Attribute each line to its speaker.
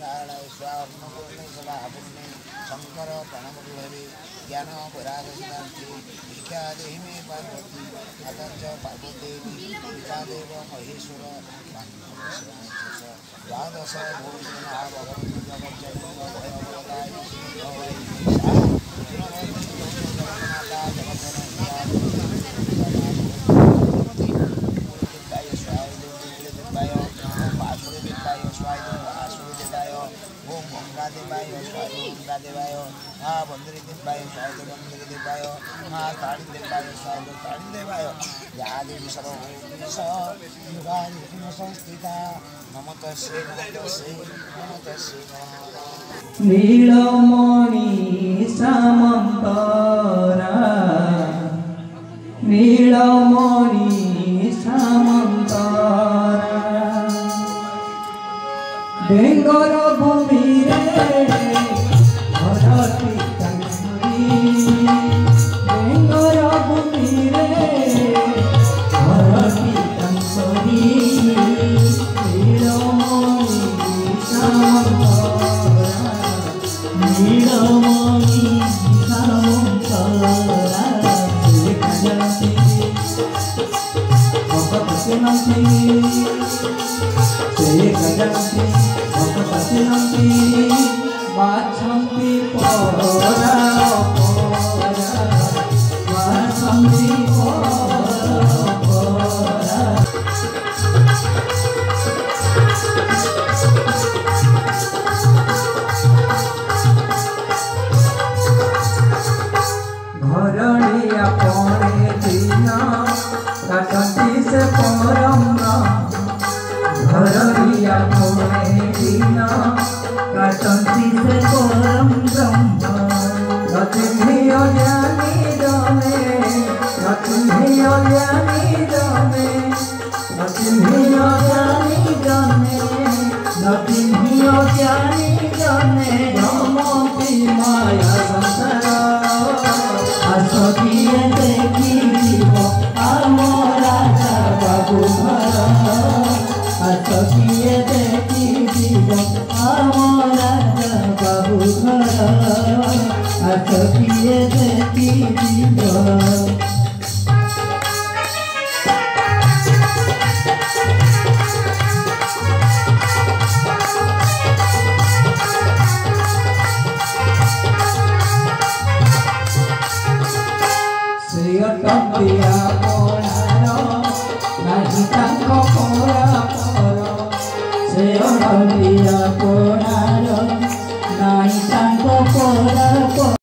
Speaker 1: नारायण स्वामी सदा पुण्य शंकर प्रणमुर्भवे ज्ञान वैराग सिद्धांति भिक्षा देहि मे पार्वती अतच पार्वती पिता देव महेश्वर द्वादश भूषणा भगवती जगज्जननी भयवताय देवाय बंदरी देवाय स्वाद बंदरी देवाय ताड़ी देवाय स्वाद ताड़ी देवाय या देवी सर्वभूतेश युगानि संस्थिता नमतस्यै नमतस्यै नमतस्यै
Speaker 2: नीलमणि सामंतरा नीलमणि सामंतरा बेंगर भूमि रे भरती कंसरी बेंगर भूमि रे भरती कंसरी नीलमणि सामंतरा नीलमणि सामंतरा देखजती भगवती नंदी देखजती भगवती नंदी वाछंती परा वाछंती परा घरड़िया पड़े दिन काटती से परम घरड़िया पड़े दिन काटती से परम ब्रह्म रतिनी अज्ञानी जने रतिनी अज्ञानी जने रतिनी अज्ञानी जने रतिनी अज्ञानी जने रमती माया संसार आसकिए देखी आम राजा बाबू घर आसकिए देखी आम राजा बाबू घर आसकिए देखी टंकिया पड़ार नहीं ताको परा पर से टंकिया